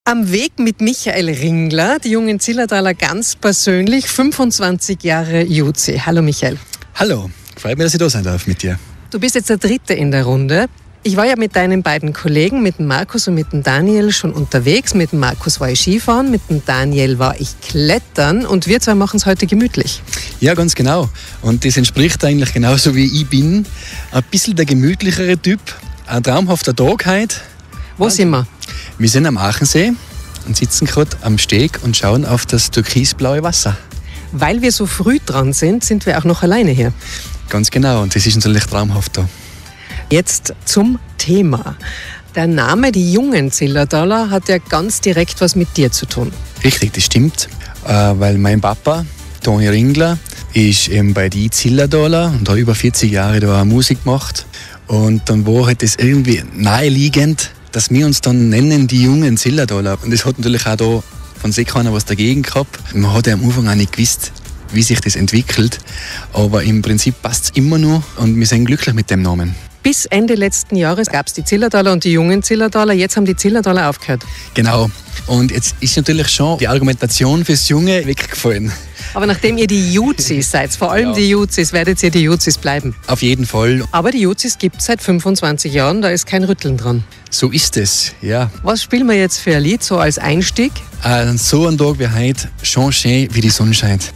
Am Weg mit Michael Ringler, die jungen Zillertaler ganz persönlich, 25 Jahre Juzi. Hallo Michael. Hallo, freut mich, dass ich da sein darf mit dir. Du bist jetzt der Dritte in der Runde. Ich war ja mit deinen beiden Kollegen, mit dem Markus und mit dem Daniel, schon unterwegs. Mit dem Markus war ich Skifahren, mit dem Daniel war ich klettern und wir zwei machen es heute gemütlich. Ja, ganz genau. Und das entspricht eigentlich genauso wie ich bin. Ein bisschen der gemütlichere Typ, ein traumhafter Tag heute. Wo sind wir? Wir sind am Aachensee und sitzen gerade am Steg und schauen auf das türkisblaue Wasser. Weil wir so früh dran sind, sind wir auch noch alleine hier. Ganz genau, und das ist natürlich traumhaft da. Jetzt zum Thema. Der Name, die jungen Zillertaler, hat ja ganz direkt was mit dir zu tun. Richtig, das stimmt, weil mein Papa, Toni Ringler, ist eben bei die Zillertaler und hat über 40 Jahre da Musik gemacht. Und dann war halt das irgendwie naheliegend, dass wir uns dann nennen, die jungen Zillertaler. Und das hat natürlich auch da von sich keiner was dagegen gehabt. Man hat ja am Anfang auch nicht gewusst, wie sich das entwickelt. Aber im Prinzip passt es immer noch und wir sind glücklich mit dem Namen. Bis Ende letzten Jahres gab es die Zillertaler und die jungen Zillertaler. Jetzt haben die Zillertaler aufgehört. Genau. Und jetzt ist natürlich schon die Argumentation fürs Junge weggefallen. Aber nachdem ihr die Juzis seid, vor allem die Juzis, werdet ihr die Juzis bleiben. Auf jeden Fall. Aber die Juzis gibt es seit 25 Jahren, da ist kein Rütteln dran. So ist es, ja. Was spielen wir jetzt für ein Lied, so als Einstieg? So ein Tag wie heute, schon schön wie die Sonne scheint.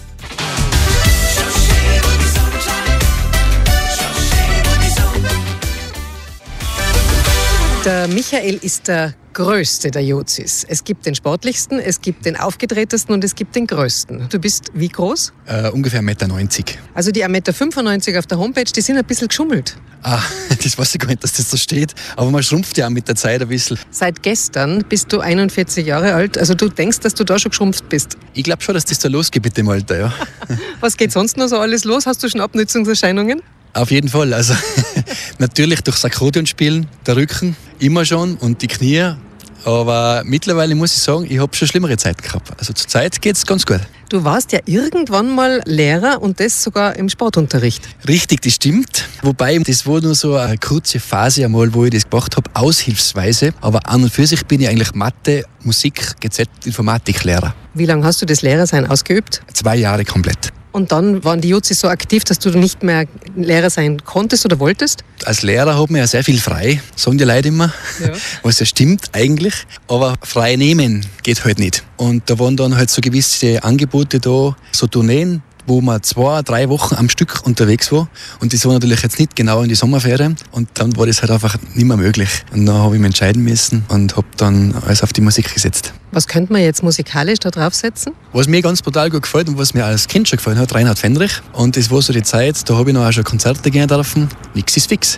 Der Michael ist der Größte der Juzis. Es gibt den Sportlichsten, es gibt den Aufgedrehtesten und es gibt den Größten. Du bist wie groß? Ungefähr 1,90 Meter. Also die 1,95 Meter auf der Homepage, die sind ein bisschen geschummelt. Das weiß ich gar nicht, dass das so steht. Aber man schrumpft ja auch mit der Zeit ein bisschen. Seit gestern bist du 41 Jahre alt. Also du denkst, dass du da schon geschrumpft bist? Ich glaube schon, dass das da losgeht mit dem Alter, ja. Was geht sonst noch so alles los? Hast du schon Abnützungserscheinungen? Auf jeden Fall. Also natürlich durchs Akkordeon spielen, der Rücken immer schon und die Knie. Aber mittlerweile muss ich sagen, ich habe schon schlimmere Zeiten gehabt. Also zur Zeit geht es ganz gut. Du warst ja irgendwann mal Lehrer und das sogar im Sportunterricht. Richtig, das stimmt. Wobei, das war nur so eine kurze Phase einmal, wo ich das gemacht habe, aushilfsweise. Aber an und für sich bin ich eigentlich Mathe, Musik, Informatiklehrer. Wie lange hast du das Lehrersein ausgeübt? 2 Jahre komplett. Und dann waren die Juzis so aktiv, dass du nicht mehr Lehrer sein konntest oder wolltest? Als Lehrer hat man ja sehr viel frei, sagen die Leute immer, ja. Was ja stimmt eigentlich. Aber frei nehmen geht halt nicht. Und da waren dann halt so gewisse Angebote da, so Tourneen, wo man 2-3 Wochen am Stück unterwegs war. Und das war natürlich jetzt nicht genau in die Sommerferien. Und dann war das halt einfach nicht mehr möglich. Und dann habe ich mich entscheiden müssen und habe dann alles auf die Musik gesetzt. Was könnte man jetzt musikalisch da draufsetzen? Was mir ganz brutal gut gefällt und was mir als Kind schon gefallen hat, Reinhard Fendrich. Und das war so die Zeit, da habe ich noch auch schon Konzerte gehen dürfen. Nix ist fix.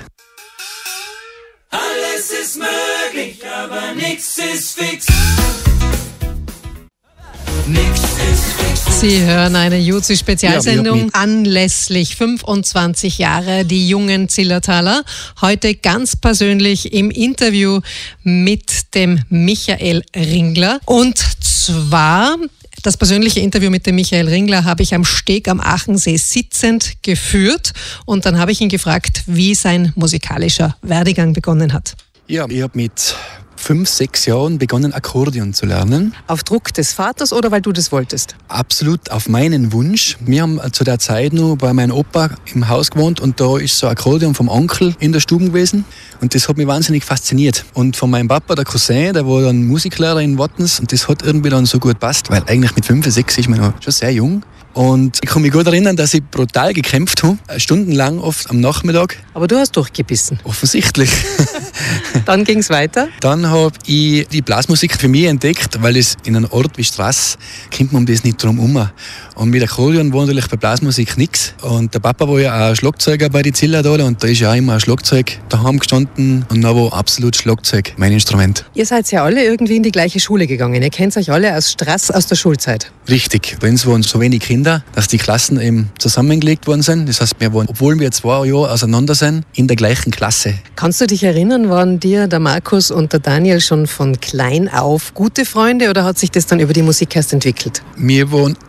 Alles ist möglich, aber nix ist fix. Nix ist fix. Sie hören eine Juzi-Spezialsendung anlässlich 25 Jahre die jungen Zillertaler. Heute ganz persönlich im Interview mit dem Michael Ringler. Und zwar das persönliche Interview mit dem Michael Ringler habe ich am Steg am Aachensee sitzend geführt. Und dann habe ich ihn gefragt, wie sein musikalischer Werdegang begonnen hat. Ja, ich habe mit 5-6 Jahren begonnen, Akkordeon zu lernen. Auf Druck des Vaters oder weil du das wolltest? Absolut auf meinen Wunsch. Wir haben zu der Zeit noch bei meinem Opa im Haus gewohnt und da ist so ein Akkordeon vom Onkel in der Stube gewesen und das hat mich wahnsinnig fasziniert. Und von meinem Papa, der Cousin, der war dann Musiklehrer in Wattens und das hat irgendwie dann so gut gepasst, weil eigentlich mit 5, 6 ist man noch schon sehr jung. Und ich kann mich gut erinnern, dass ich brutal gekämpft habe, stundenlang oft am Nachmittag. Aber du hast durchgebissen. Offensichtlich. Dann ging es weiter? Dann habe ich die Blasmusik für mich entdeckt, weil es in einem Ort wie Strass kommt man um das nicht drum herum. Und mit Akkordeon war natürlich bei Blasmusik nichts. Und der Papa war ja auch Schlagzeuger bei den Zillertaler und da ist ja auch immer ein Schlagzeug daheim gestanden und da war absolut Schlagzeug mein Instrument. Ihr seid ja alle irgendwie in die gleiche Schule gegangen. Ihr kennt euch alle aus Strass aus der Schulzeit. Richtig. Bei uns waren so wenig Kinder, dass die Klassen eben zusammengelegt worden sind. Das heißt, wir waren, obwohl wir 2 Jahre auseinander sind, in der gleichen Klasse. Kannst du dich erinnern, waren dir der Markus und der Daniel schon von klein auf gute Freunde oder hat sich das dann über die Musik erst entwickelt? Wir waren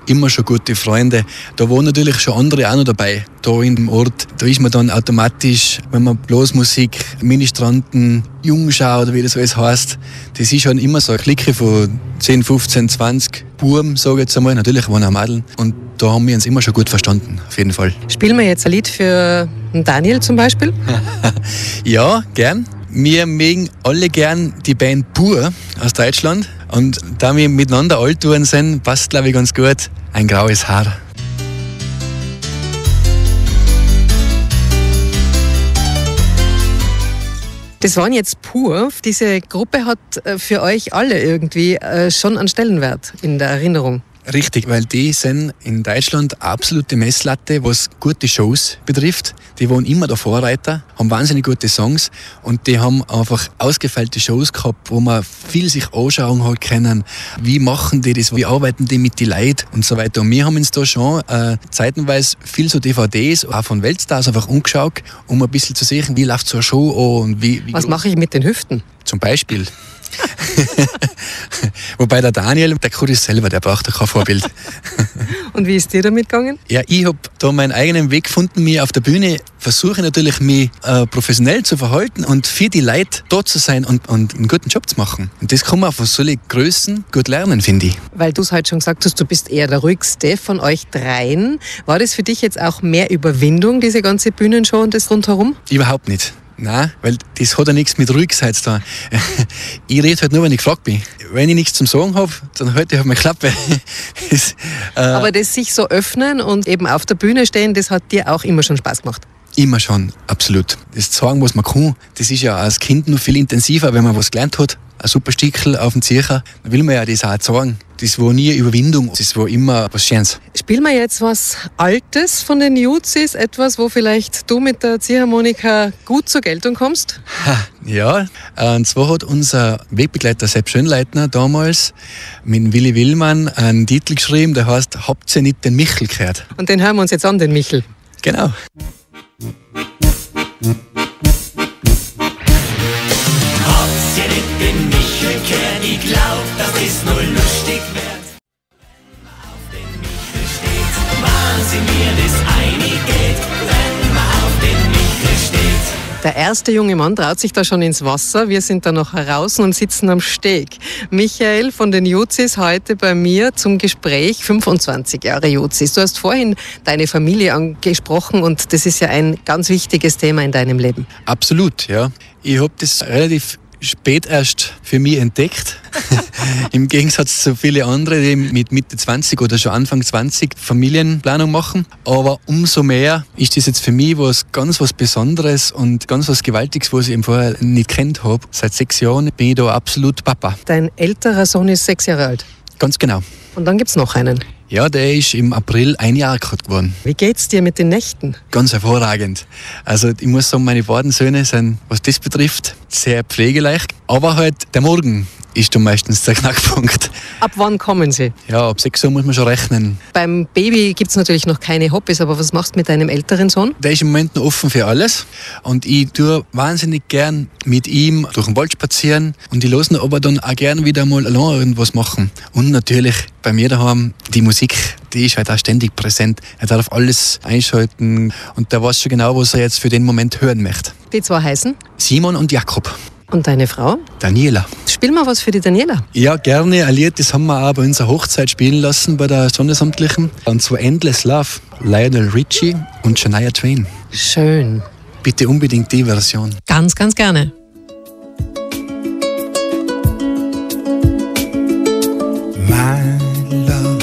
immer schon gute Freunde. Da waren natürlich schon andere auch noch dabei, da in dem Ort. Da ist man dann automatisch, wenn man Blasmusik, Ministranten, Jungschau oder wie das alles heisst, das ist schon immer so eine Clique von 10, 15, 20 Buben, sage ich jetzt einmal. Natürlich waren auch Mädeln. Und da haben wir uns immer schon gut verstanden, auf jeden Fall. Spielen wir jetzt ein Lied für Daniel zum Beispiel? Ja, gern. Wir mögen alle gern die Band Pur aus Deutschland. Und da wir miteinander alt geworden sind, passt, glaube ich, ganz gut ein graues Haar. Das waren jetzt Pur. Diese Gruppe hat für euch alle irgendwie schon einen Stellenwert in der Erinnerung. Richtig, weil die sind in Deutschland absolute Messlatte, was gute Shows betrifft. Die waren immer der Vorreiter, haben wahnsinnig gute Songs und die haben einfach ausgefeilte Shows gehabt, wo man viel sich anschauen hat können. Wie machen die das? Wie arbeiten die mit den Leuten und so weiter? Und wir haben uns da schon zeitenweise viel so DVDs, auch von Weltstars, einfach angeschaut, um ein bisschen zu sehen, wie läuft so eine Show an. Und wie was mache ich mit den Hüften? Zum Beispiel. Wobei der Daniel, der kann das selber, der braucht kein Vorbild. Und wie ist dir damit gegangen? Ja, ich habe da meinen eigenen Weg gefunden. Mir auf der Bühne versuche natürlich, mich professionell zu verhalten und für die Leute da zu sein und einen guten Job zu machen. Und das kann man von solchen Größen gut lernen, finde ich. Weil du es halt schon gesagt hast, du bist eher der ruhigste von euch dreien. War das für dich jetzt auch mehr Überwindung, diese ganze Bühnenshow und das rundherum? Überhaupt nicht. Nein, weil das hat ja nichts mit Ruhigkeit zu tun. Ich rede halt nur, wenn ich gefragt bin. Wenn ich nichts zum Sagen habe, dann halte ich halt meine Klappe. Aber das sich so öffnen und eben auf der Bühne stehen, das hat dir auch immer schon Spaß gemacht? Immer schon, absolut. Das zu sagen, was man kann, das ist ja als Kind noch viel intensiver, wenn man was gelernt hat. Ein super Stickel auf dem Zieher, dann will man ja das auch sagen. Das war nie Überwindung, das war immer was Schönes. Spielen wir jetzt was Altes von den Juzis, etwas, wo vielleicht du mit der Ziehharmonika gut zur Geltung kommst? Ja, und zwar hat unser Wegbegleiter Sepp Schönleitner damals mit Willi Willmann einen Titel geschrieben, der heißt "Habt ihr nicht den Michel gehört?" Und den hören wir uns jetzt an, den Michel. Genau. Habt ihr nicht den Michel gehört? Ich glaub, das ist nur lustig wert. Wenn man auf den Michel steht, Wahnsinn, mir das einig geht. Wenn man auf den Michel steht. Der erste junge Mann traut sich da schon ins Wasser. Wir sind da noch draußen und sitzen am Steg. Michael von den Juzis heute bei mir zum Gespräch. 25 Jahre Juzis. Du hast vorhin deine Familie angesprochen und das ist ja ein ganz wichtiges Thema in deinem Leben. Absolut, ja. Ich habe das relativ spät erst für mich entdeckt. Im Gegensatz zu vielen anderen, die mit Mitte 20 oder schon Anfang 20 Familienplanung machen. Aber umso mehr ist das jetzt für mich was Besonderes und ganz was Gewaltiges, was ich eben vorher nicht kennt habe. Seit 6 Jahren bin ich da absolut Papa. Dein älterer Sohn ist 6 Jahre alt. Ganz genau. Und dann gibt's noch einen. Ja, der ist im April 1 Jahr geworden. Wie geht's dir mit den Nächten? Ganz hervorragend. Also ich muss sagen, meine beiden Söhne sind, was das betrifft, sehr pflegeleicht. Aber halt der Morgen ist dann meistens der Knackpunkt. Ab wann kommen sie? Ja, ab 6 Uhr muss man schon rechnen. Beim Baby gibt's natürlich noch keine Hobbys, aber was machst du mit deinem älteren Sohn? Der ist im Moment noch offen für alles. Und ich tue wahnsinnig gern mit ihm durch den Wald spazieren. Und ich lasse ihn aber dann auch gern wieder mal allein irgendwas machen. Und natürlich bei mir daheim die Musik, die ist halt auch ständig präsent. Er darf alles einschalten und der weiß schon genau, was er jetzt für den Moment hören möchte. Die zwei heißen? Simon und Jakob. Und deine Frau? Daniela. Spiel mal was für die Daniela. Ja, gerne. Ein Lied, das haben wir auch bei unserer Hochzeit spielen lassen, bei der Standesamtlichen. Und zwar Endless Love, Lionel Richie und Shania Twain. Schön. Bitte unbedingt die Version. Ganz, ganz gerne. My love,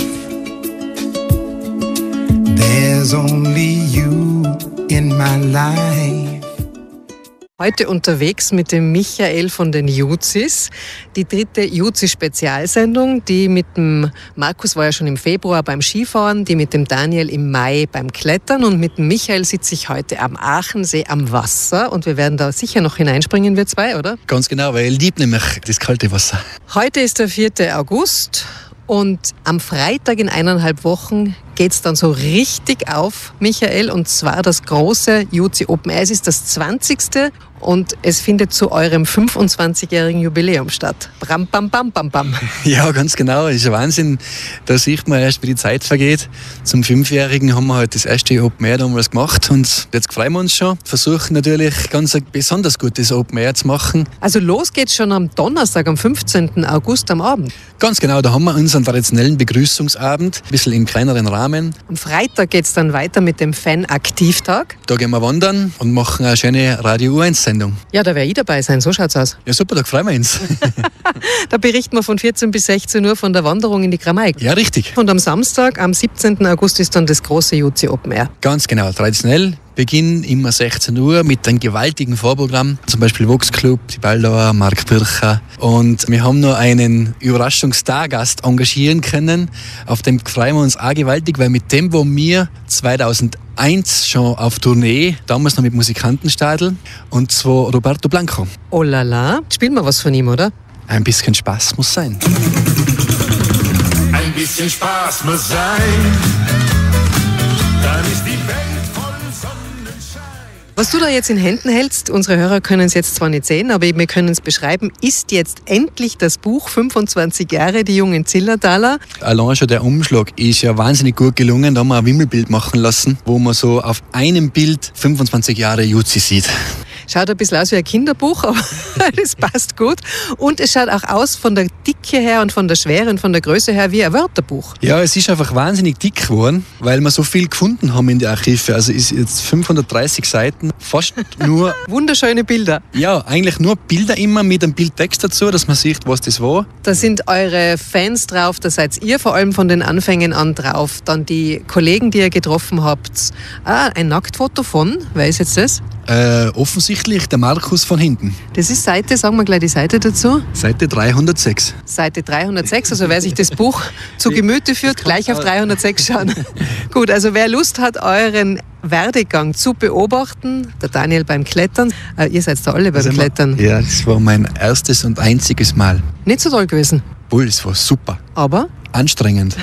there's only you in my life. Heute unterwegs mit dem Michael von den Juzis. Die 3. Juzis-Spezialsendung, die mit dem Markus war ja schon im Februar beim Skifahren, die mit dem Daniel im Mai beim Klettern und mit dem Michael sitze ich heute am Aachensee am Wasser und wir werden da sicher noch hineinspringen, wir zwei, oder? Ganz genau, weil ich liebe nämlich das kalte Wasser. Heute ist der 4. August. Und am Freitag in 1,5 Wochen geht's dann so richtig auf, Michael, und zwar das große Juzi Open Air. Es ist das 20. und es findet zu eurem 25-jährigen Jubiläum statt. Bram, bam, bam, bam, bam. Ja, ganz genau. Das ist ein Wahnsinn. Da sieht man erst, wie die Zeit vergeht. Zum 5-Jährigen haben wir halt das erste Open Air damals gemacht und jetzt freuen wir uns schon. Versuchen natürlich ganz ein besonders gutes Open Air zu machen. Also los geht's schon am Donnerstag, am 15. August am Abend. Ganz genau, da haben wir unseren traditionellen Begrüßungsabend, ein bisschen im kleineren Rahmen. Am Freitag geht's dann weiter mit dem Fan-Aktivtag. Da gehen wir wandern und machen eine schöne Radio U1-Sendung. Ja, da werde ich dabei sein, so schaut's aus. Ja super, da freuen wir uns. Da berichten wir von 14 bis 16 Uhr von der Wanderung in die Gramaik. Ja, richtig. Und am Samstag, am 17. August, ist dann das große JUZI Open Air. Ganz genau, traditionell. Beginn immer 16 Uhr mit einem gewaltigen Vorprogramm, zum Beispiel Vox Club, die Baldauer, Mark Bircher. Und wir haben noch einen Überraschungsstargast engagieren können. Auf dem freuen wir uns auch gewaltig, weil mit dem, wo wir 2001 schon auf Tournee, damals noch mit Musikantenstadl, und zwar Roberto Blanco. Oh la la, spielen wir was von ihm, oder? Ein bisschen Spaß muss sein. Ein bisschen Spaß muss sein, dann ist die Welt voll Sonnenschein. Was du da jetzt in Händen hältst, unsere Hörer können es jetzt zwar nicht sehen, aber wir können es beschreiben, ist jetzt endlich das Buch 25 Jahre, die jungen Zillertaler. Allein schon der Umschlag ist ja wahnsinnig gut gelungen. Da haben wir ein Wimmelbild machen lassen, wo man so auf einem Bild 25 Jahre JUZI sieht. Schaut ein bisschen aus wie ein Kinderbuch, aber das passt gut. Und es schaut auch aus von der Dicke her und von der Schwere und von der Größe her wie ein Wörterbuch. Ja, es ist einfach wahnsinnig dick geworden, weil wir so viel gefunden haben in den Archive. Also ist jetzt 530 Seiten, fast nur... Wunderschöne Bilder. Ja, eigentlich nur Bilder immer mit einem Bildtext dazu, dass man sieht, was das war. Da sind eure Fans drauf, da seid ihr vor allem von den Anfängen an drauf. Dann die Kollegen, die ihr getroffen habt. Ein Nacktfoto von, wer ist jetzt das? Offensichtlich der Markus von hinten. Das ist Seite, sagen wir gleich die Seite dazu. Seite 306. Seite 306, also wer sich das Buch zu Gemüte führt, gleich auf 306 schauen. Gut, also wer Lust hat, euren Werdegang zu beobachten, der Daniel beim Klettern, ihr seid da alle beim Klettern. Ja, das war mein erstes und einziges Mal. Nicht so toll gewesen. Wohl, es war super. Aber? Anstrengend.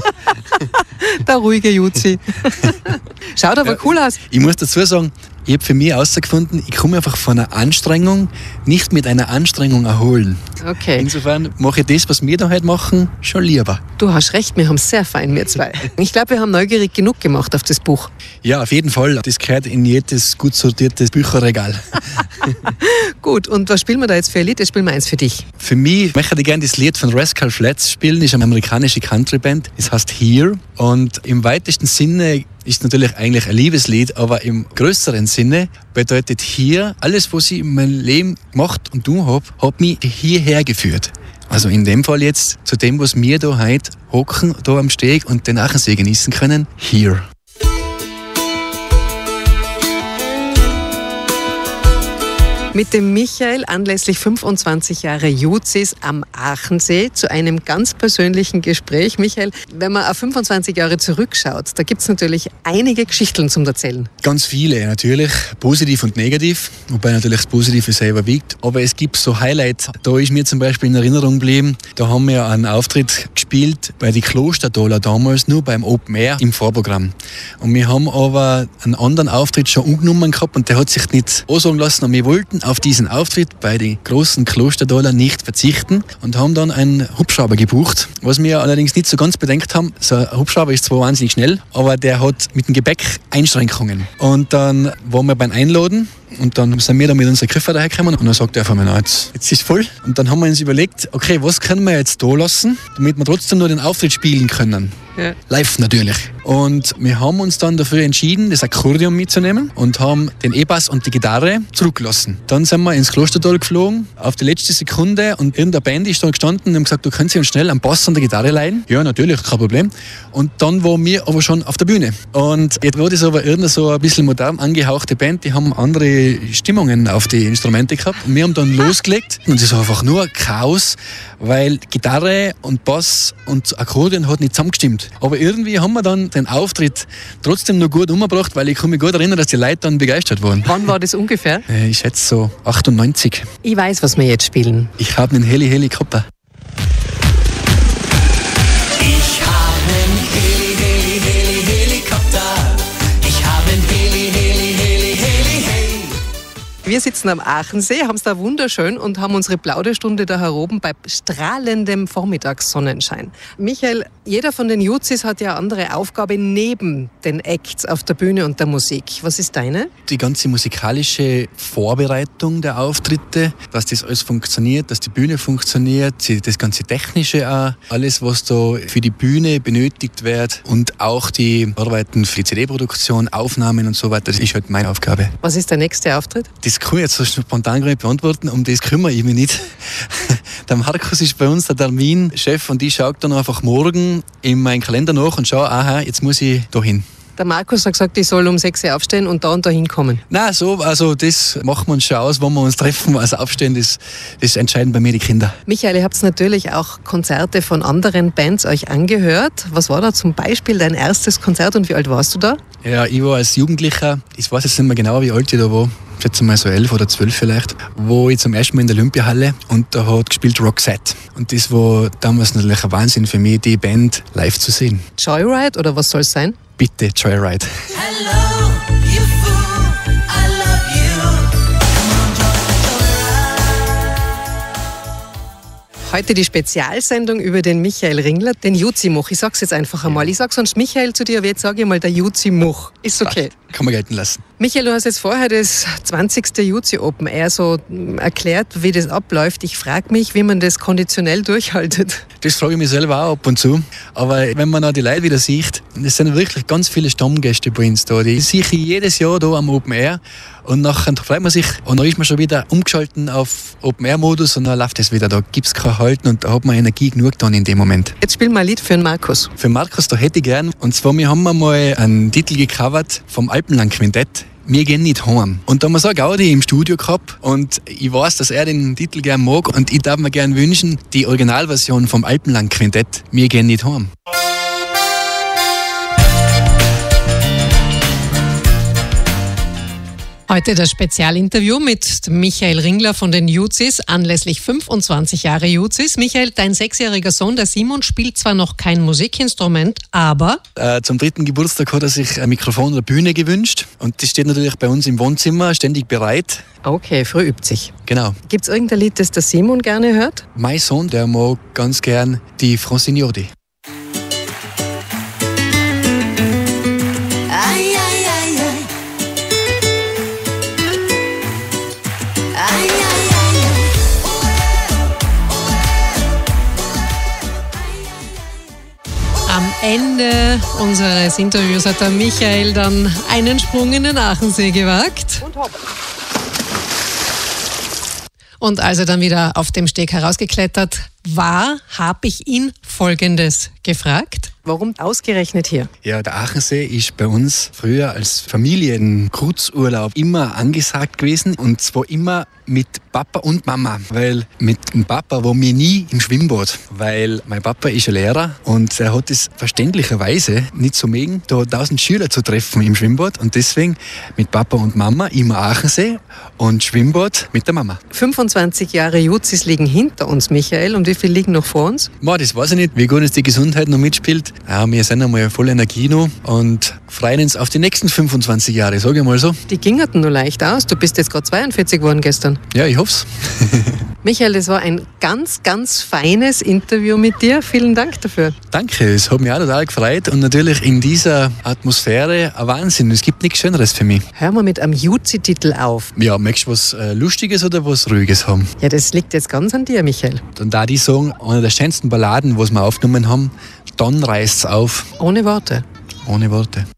Der ruhige JUZI. Schaut aber cool aus. Ich muss dazu sagen, ich habe für mich herausgefunden, ich komme einfach von einer Anstrengung nicht mit einer Anstrengung erholen. Okay. Insofern mache ich das, was wir da heute machen, schon lieber. Du hast recht, wir haben es sehr fein, wir zwei. Ich glaube, wir haben neugierig genug gemacht auf das Buch. Ja, auf jeden Fall. Das gehört in jedes gut sortiertes Bücherregal. Gut, und was spielen wir da jetzt für ein Lied? Jetzt spielen wir eins für dich. Für mich möchte ich gerne das Lied von Rascal Flatts spielen. Das ist eine amerikanische Countryband. Es heißt Here. Und im weitesten Sinne ist natürlich eigentlich ein Liebeslied, aber im größeren Sinne bedeutet hier, alles, was ich in meinem Leben gemacht und tun habe, hat mich hierher geführt. Also in dem Fall jetzt zu dem, was wir da heute hocken, da am Steg und den Achensee genießen können, Here. Mit dem Michael anlässlich 25 Jahre JUZIs am Achensee zu einem ganz persönlichen Gespräch. Michael, wenn man auf 25 Jahre zurückschaut, da gibt es natürlich einige Geschichten zum Erzählen. Ganz viele natürlich, positiv und negativ, wobei natürlich das Positive selber wiegt. Aber es gibt so Highlights, da ist mir zum Beispiel in Erinnerung geblieben, da haben wir einen Auftritt gespielt bei den Klostertaler damals, nur beim Open Air im Vorprogramm. Und wir haben aber einen anderen Auftritt schon umgenommen gehabt und der hat sich nicht ansagen lassen und wir wollten auf diesen Auftritt bei den großen Klostertaler nicht verzichten und haben dann einen Hubschrauber gebucht, was wir allerdings nicht so ganz bedenkt haben. So ein Hubschrauber ist zwar wahnsinnig schnell, aber der hat mit dem Gepäck Einschränkungen. Und dann waren wir beim Einladen und dann sind wir da mit unserem Koffer dahergekommen und dann sagt er einfach mal, jetzt ist voll. Und dann haben wir uns überlegt, okay, was können wir jetzt da lassen, damit wir trotzdem nur den Auftritt spielen können. Ja. Live natürlich. Und wir haben uns dann dafür entschieden, das Akkordeon mitzunehmen und haben den E-Bass und die Gitarre zurückgelassen. Dann sind wir ins Klostertal geflogen, auf die letzte Sekunde und irgendeine Band ist da gestanden und haben gesagt, du kannst uns schnell am Bass und der Gitarre leihen. Ja, natürlich, kein Problem. Und dann waren wir aber schon auf der Bühne. Und jetzt war das aber irgendeine so ein bisschen modern angehauchte Band, die haben andere Stimmungen auf die Instrumente gehabt. Und wir haben dann losgelegt und es war einfach nur Chaos, weil Gitarre und Bass und Akkordeon hat nicht zusammengestimmt. Aber irgendwie haben wir dann den Auftritt trotzdem noch gut umgebracht, weil ich kann mich gut erinnern, dass die Leute dann begeistert waren. Wann war das ungefähr? Ich schätze so 98. Ich weiß, was wir jetzt spielen. Ich habe einen Helikopter. Ich habe einen Helikopter. Ich habe einen Heli. Wir sitzen am Aachensee, haben es da wunderschön und haben unsere Plauderstunde da heroben bei strahlendem Vormittagssonnenschein. Michael, jeder von den Juzis hat ja eine andere Aufgabe neben den Acts auf der Bühne und der Musik. Was ist deine? Die ganze musikalische Vorbereitung der Auftritte, dass das alles funktioniert, dass die Bühne funktioniert, das ganze Technische auch, alles, was da für die Bühne benötigt wird und auch die Arbeiten für die CD-Produktion, Aufnahmen und so weiter, das ist halt meine Aufgabe. Was ist der nächste Auftritt? Das kann ich jetzt so spontan gar nicht beantworten, um das kümmere ich mich nicht. Der Markus ist bei uns der Terminchef und ich schaue dann einfach morgen in meinen Kalender nach und schaue, aha, jetzt muss ich da hin. Der Markus hat gesagt, ich soll um 6 Uhr aufstehen und da und da hinkommen. Nein, also das machen wir uns schon aus, wenn wir uns treffen. Also aufstehen, das entscheiden bei mir die Kinder. Michael, ihr habt natürlich auch Konzerte von anderen Bands euch angehört. Was war da zum Beispiel dein erstes Konzert und wie alt warst du da? Ja, ich war als Jugendlicher, ich weiß jetzt nicht mehr genau, wie alt ich da war, ich schätze mal so 11 oder 12 vielleicht, wo ich zum ersten Mal in der Olympiahalle und da hat gespielt Roxette. Und das war damals natürlich ein Wahnsinn für mich, die Band live zu sehen. Joyride oder was soll es sein? Bitte, Joyride. Hello, you fool, I love you. Come on, Joyride. Heute die Spezialsendung über den Michael Ringler, den Juzi-Much. Ich sag's jetzt einfach einmal. Ich sag sonst Michael zu dir, aber jetzt sage ich mal der Juzi-Much. Ist okay. Kann man gelten lassen. Michael, du hast jetzt vorher das 20. Juzi Open Air so erklärt, wie das abläuft. Ich frage mich, wie man das konditionell durchhaltet. Das frage ich mich selber auch ab und zu. Aber wenn man auch die Leute wieder sieht, es sind wirklich ganz viele Stammgäste bei uns da. Die sehe ich jedes Jahr da am Open Air. Und nachher freut man sich und dann ist man schon wieder umgeschalten auf Open-Air-Modus und dann läuft es wieder. Da gibt es kein Halten und da hat man Energie genug dann in dem Moment. Jetzt spielen wir ein Lied für den Markus. Für Markus, da hätte ich gern. Und zwar, wir haben mal einen Titel gecovert vom Alpenland-Quintett. Wir gehen nicht heim. Und da haben wir so eine Gaudi im Studio gehabt und ich weiß, dass er den Titel gern mag und ich darf mir gern wünschen, die Originalversion vom Alpenland-Quintett, Wir gehen nicht heim. Heute das Spezialinterview mit Michael Ringler von den Juzis, anlässlich 25 Jahre Juzis. Michael, dein 6-jähriger Sohn, der Simon, spielt zwar noch kein Musikinstrument, aber... Zum 3. Geburtstag hat er sich ein Mikrofon oder Bühne gewünscht und das steht natürlich bei uns im Wohnzimmer ständig bereit. Okay, früh übt sich. Genau. Gibt's irgendein Lied, das der Simon gerne hört? Mein Sohn, der mag ganz gern die Francignoli. Am Ende unseres Interviews hat der Michael dann einen Sprung in den Aachensee gewagt. Und hopp. Und als er dann wieder auf dem Steg herausgeklettert war, habe ich ihn Folgendes gefragt. Warum ausgerechnet hier? Ja, der Aachensee ist bei uns früher als Familienkurzurlaub immer angesagt gewesen und zwar immer mit Papa und Mama, weil mit dem Papa waren wir nie im Schwimmbad, weil mein Papa ist ein Lehrer und er hat es verständlicherweise nicht so mögen, da 1000 Schüler zu treffen im Schwimmbad und deswegen mit Papa und Mama immer Aachensee und Schwimmbad mit der Mama. 25 Jahre Juzis liegen hinter uns, Michael, und wie viel liegen noch vor uns? Das weiß ich nicht, wie gut uns die Gesundheit noch mitspielt. Ja, wir sind einmal voll Energie noch und freuen uns auf die nächsten 25 Jahre, sage ich mal so. Die gingerten nur leicht aus. Du bist jetzt gerade 42 geworden gestern. Ja, ich hoff's. Michael, das war ein ganz, ganz feines Interview mit dir. Vielen Dank dafür. Danke, es hat mich auch total gefreut und natürlich in dieser Atmosphäre ein Wahnsinn. Es gibt nichts Schöneres für mich. Hör mal mit einem Juzi-Titel auf. Ja, möchtest du was Lustiges oder was Ruhiges haben? Ja, das liegt jetzt ganz an dir, Michael. Dann da die Song, eine der schönsten Balladen, was wir aufgenommen haben, Dann reißt's auf. Ohne Worte. Ohne Worte.